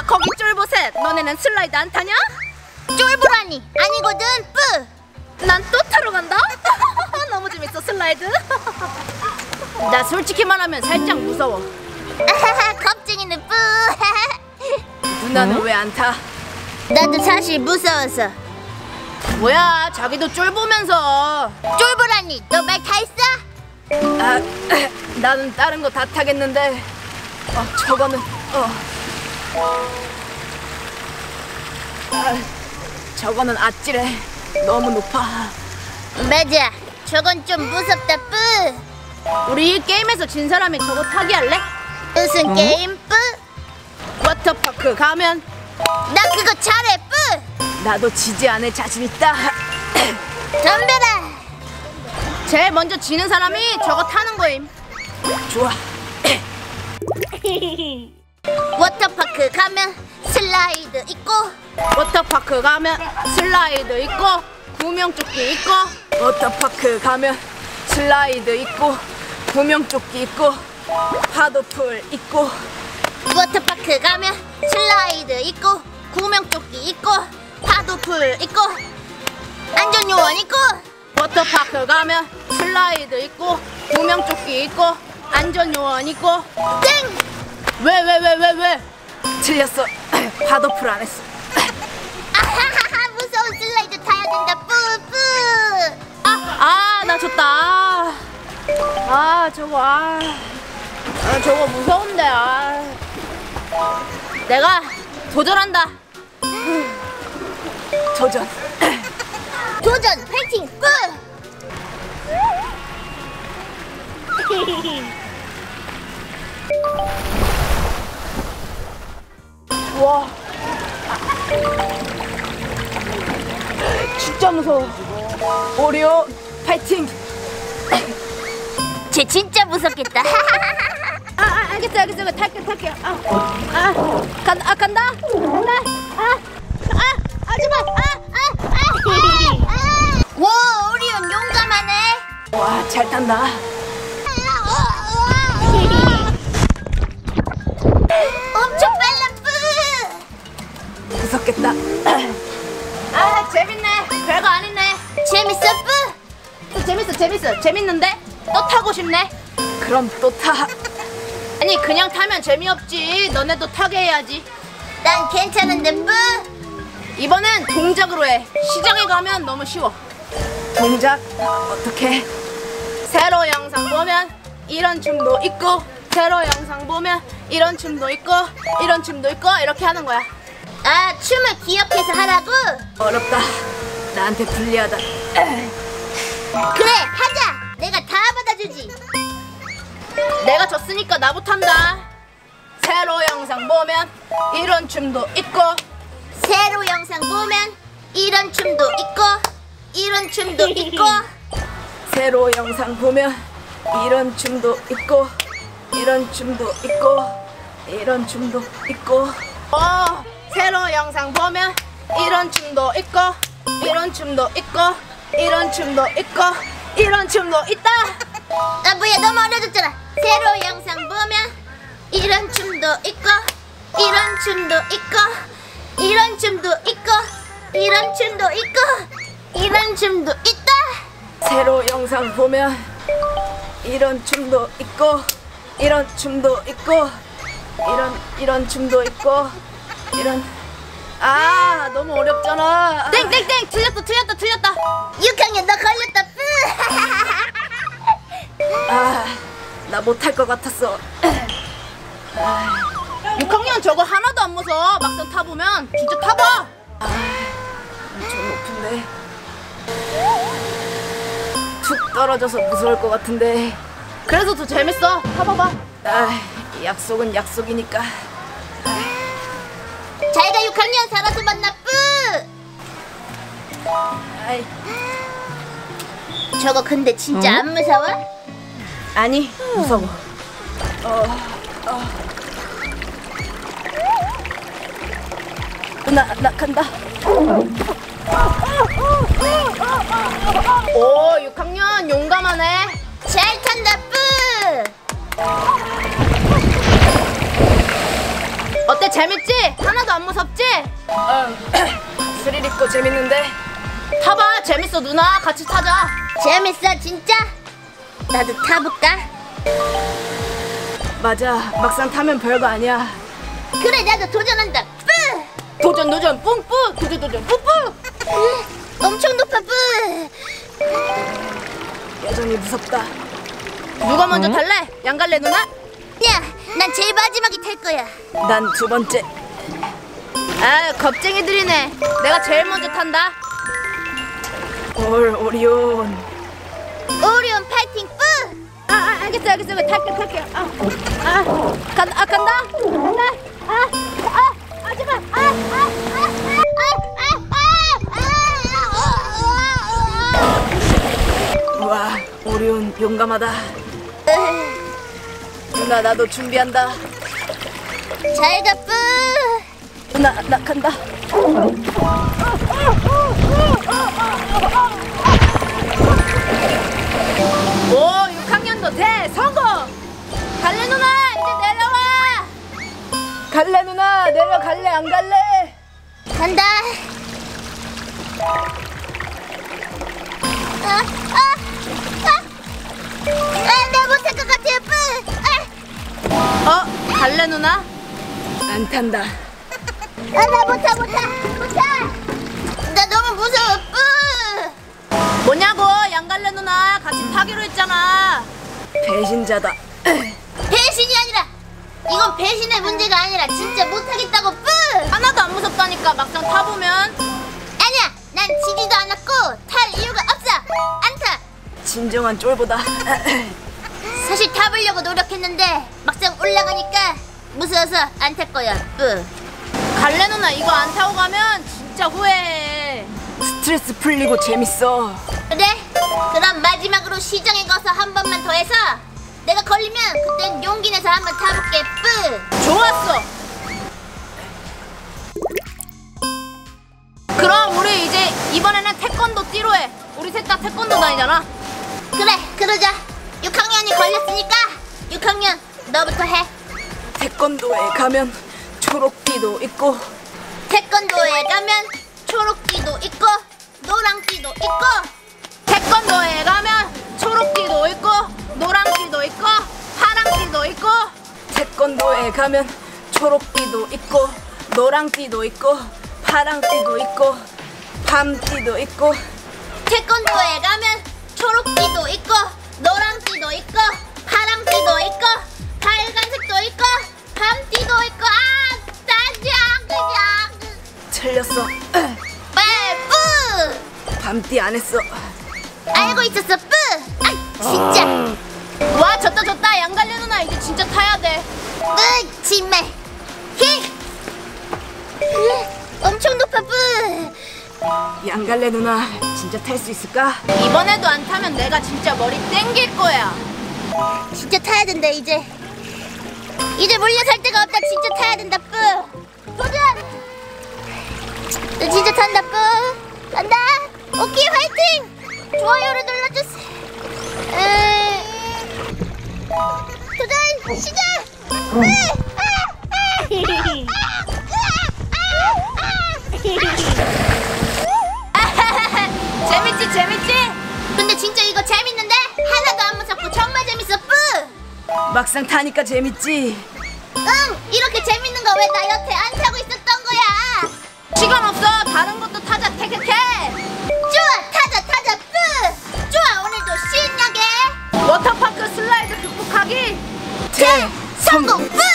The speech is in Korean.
거기 쫄보셋, 너네는 슬라이드 안 타냐? 쫄보라니 아니거든. 뿌. 난 또 타러 간다. 너무 재밌어 슬라이드. 나 솔직히 말하면 살짝 무서워. 겁쟁이는 뿌. 누나는 왜 안 타? 나도 사실 무서워서. 뭐야, 자기도 쫄보면서. 쫄보라니, 너 말 다 했어? 아, 나는 다른 거 다 타겠는데 저거는 저거는 아찔해. 너무 높아. 맞아, 저건 좀 무섭다. 뿌. 우리 이 게임에서 진 사람이 저거 타기 할래? 무슨 게임? 뿌. 워터파크 가면. 나 그거 잘해. 뿌. 나도 지지 않을 자신 있다. 덤벼라. 제일 먼저 지는 사람이 저거 타는 거임. 좋아. 워터파크 가면 슬라이드 있고, 워터파크 가면 슬라이드 있고, 구명조끼 있고. 워터파크 가면 슬라이드 있고, 구명조끼 있고, 파도풀 있고. 워터파크 가면 슬라이드 있고, 구명조끼 있고, 파도풀 있고, 안전요원 있고. 워터파크 가면 슬라이드 있고, 구명조끼 있고, 안전요원 있고. 땡! 왜? 틀렸어. 파도풀 안 했어. 아하하하, 무서운 슬라이드 타야 된다. 뿌뿌. 나 졌다. 저거 무서운데. 내가 도전한다. 도전. 도전 파이팅. 뿌. 와, 진짜 무서워. 오리오 파이팅. 쟤 진짜 무섭겠다. 알겠어. 탈게. 간다. 하지마. 와, 오리온 용감하네. 와, 잘 탄다. 엄청 빨라. 뿌. 무섭겠다. 재밌네. 별거 아니네. 재밌어. 뿌. 재밌는데? 또 타고 싶네. 그럼 또 타. 아니, 그냥 타면 재미없지. 너네도 타게 해야지. 난 괜찮은데. 뿌. 이번엔 동작으로 해. 시장에 가면 너무 쉬워. 동작 어떻게? 세로 영상 보면 이런 춤도 있고, 세로 영상 보면 이런 춤도 있고, 이런 춤도 있고, 이렇게 하는 거야. 아, 춤을 기억해서 하라고? 어렵다. 나한테 불리하다. 그래, 하자. 내가 다 받아주지. 내가 졌으니까 나부터 한다. 세로 영상 보면 이런 춤도 있고, 세로 영상 보면 이런 춤도 있고, 이런 춤도 있고. 세로 영상 보면 이런 춤도 있고, 이런 춤도 있고, 이런 춤도 있고. 세로 영상 보면 이런 춤도 있고, 이런 춤도 있고, 이런 춤도 있고, 이런 춤도 있다. 아, 뭐야, 너무 어려졌잖아. 세로 영상 보면 이런 춤도 있고, 이런 춤도 있고, 이런 춤도 있고, 이런 춤도 있고, 이런 춤도 있다. 세로 영상 보면 이런 춤도 있고, 이런 춤도 있고, 이런 춤도 있고, 너무 어렵잖아. 땡 틀렸다. 6학년 너 걸렸다. 뿌. 나 못할 것 같았어. 6학년 저거 하나도 안 무서워. 막상 타보면 진짜 타봐. 엄청 높은데 툭 떨어져서 무서울 것 같은데. 그래서 더 재밌어. 타봐봐. 약속은 약속이니까. 잘가 6학년 살아서 만나. 뿌. 저거 근데 진짜 안 무서워? 아니, 무서워. 나 간다. 오, 6학년 용감하네. 잘 탄다. 뿌. 어때, 재밌지? 하나도 안 무섭지? 스릴 있고 재밌는데. 타봐, 재밌어. 누나 같이 타자. 재밌어 진짜? 나도 타볼까? 맞아, 막상 타면 별거 아니야. 그래 나도 도전한다. 뿌! 도전 뿡뿡. 도전 뿡뿡. 엄청 높아. 뿌! 여전히 무섭다. 누가 먼저 탈래? 양갈래 누나? 야, 난 제일 마지막에 탈 거야. 난 두 번째. 아, 겁쟁이들이네. 내가 제일 먼저 탄다. 오리온. 오리온 파이팅. 뿌! 알겠어. 탈게. 간다. 제발. 우와, 오리온 용감하다. 누나, 나도 준비한다. 잘가. 뿌! 누나, 나 간다. 오, 6학년도 대성공! 갈래 누나, 이제 내려와! 갈래 누나, 내려갈래, 안 갈래? 간다. 나 못할 것 같아요. 뿌! 갈래 누나? 안 탄다. 나 못하. 나 너무 무서워. 뿌! 뭐냐고, 양갈래 누나 같이 타기로 했잖아. 배신자다. 배신이 아니라 이건 배신의 문제가 아니라 진짜 못하겠다고. 뿌! 하나도 안 무섭다니까. 막상 타보면. 아니야, 난 지지도 않았고 탈 이유가 없어. 안 타. 진정한 쫄보다. 사실 타보려고 노력했는데 막상 올라가니까 무서워서 안 탈 거야. 뿌! 갈래 누나, 이거 안 타고 가면 진짜 후회해. 스트레스 풀리고 재밌어. 그래? 그럼 마지막으로 시장에 가서 한 번만 더 해서 내가 걸리면 그땐 용기 내서 한번 타볼게. 뿌! 좋았어. 그럼 우리 이제 이번에는 태권도 띠로 해. 우리 셋 다 태권도 다니잖아. 그래, 그러자. 6학년이 걸렸으니까 6학년 너부터 해. 태권도에 가면 초록띠도 있고, 태권도에 가면 초록띠도 있고 노랑띠도 있고. 태권도에 가면 초록띠도 있고, 노랑띠도 있고, 파랑띠도 있고. 태권도에 가면 초록띠도 있고, 노랑띠도 있고, 파랑띠도 있고, 밤띠도 있고. 태권도에 가면 초록띠도 있고 노랑띠도 있고 파랑띠도 있고 빨간색도 있고 밤띠도 있고. 그냥 틀렸어. 뿌! 밤띠 안 했어. 알고 있었어. 뿌! 아이 진짜. 와, 졌다. 양갈래 누나 이제 진짜 타야 돼. 정말. 히! 엄청 높아. 뿌! 양갈래 누나 진짜 탈 수 있을까? 이번에도 안 타면 내가 진짜 머리 땡길 거야. 진짜 타야 된다. 이제 물려살 데가 없다. 진짜 타야 된다. 뿌! 도전! 너 진짜 탄다. 뿌! 간다. 오케이, 화이팅! 좋아요를 눌러주세요. 도전 시작! 재밌지? 근데 진짜 이거 재밌는데? 하나도 안 무섭고 정말 재밌어. 뿌! 막상 타니까 재밌지? 응! 이렇게 재밌는 거 왜 나 여태 안 타고 있었던 거야? 시간 없어. 다른 것도 타자. 태태태. 좋아! 타자! 뿌! 좋아! 오늘도 신나게 워터파크 슬라이드 극복하기 성공! 뿌!